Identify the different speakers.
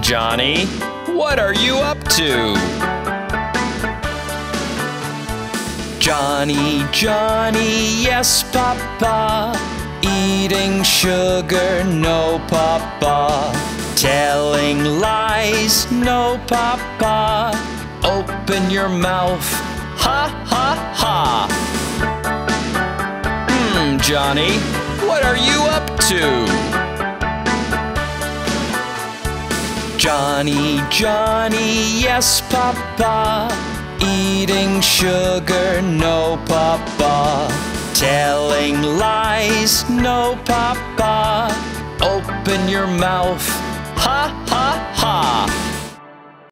Speaker 1: Johnny, what are you up to? Johnny, Johnny, yes, Papa. Eating sugar, no, Papa. Telling lies, no, Papa. Open your mouth, ha, ha, ha. Johnny, what are you up to? Johnny, Johnny, yes, Papa. Eating sugar, no, Papa. Telling lies, no, Papa. Open your mouth, ha, ha, ha.